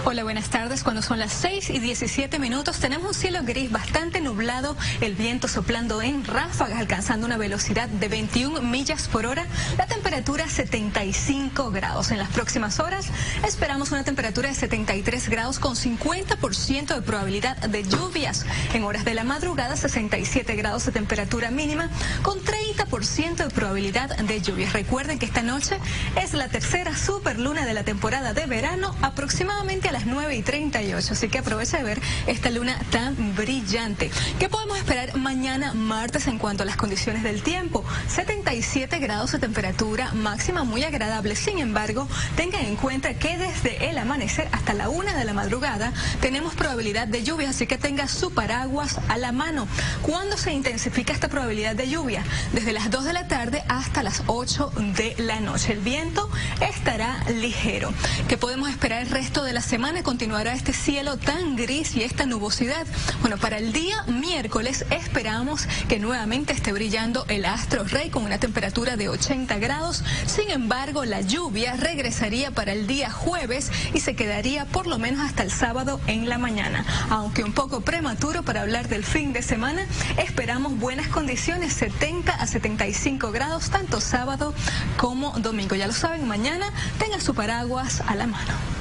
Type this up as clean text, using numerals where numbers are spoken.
Hola, buenas tardes. Cuando son las 6:17, tenemos un cielo gris bastante nublado, el viento soplando en ráfagas, alcanzando una velocidad de 21 millas por hora. La temperatura 75 grados. En las próximas horas esperamos una temperatura de 73 grados con 50% de probabilidad de lluvias. En horas de la madrugada, 67 grados de temperatura mínima con 30% de probabilidad de lluvias. Recuerden que esta noche es la tercera superluna de la temporada de verano, aproximadamente a las 9:38, así que aprovecha de ver esta luna tan brillante. ¿Qué podemos esperar mañana martes en cuanto a las condiciones del tiempo? 77 grados de temperatura máxima, muy agradable. Sin embargo, tengan en cuenta que desde el amanecer hasta la 1 de la madrugada tenemos probabilidad de lluvia, así que tenga su paraguas a la mano. ¿Cuándo se intensifica esta probabilidad de lluvia? Desde las 2 de la tarde hasta las 8 de la noche. El viento estará ligero. ¿Qué podemos esperar el resto de la semana? Continuará este cielo tan gris y esta nubosidad. Bueno, para el día miércoles esperamos que nuevamente esté brillando el astro rey con una temperatura de 80 grados. Sin embargo, la lluvia regresaría para el día jueves y se quedaría por lo menos hasta el sábado en la mañana. Aunque un poco prematuro para hablar del fin de semana, esperamos buenas condiciones, 70 a 75 grados, tanto sábado como domingo. Ya lo saben, mañana tengan su paraguas a la mano.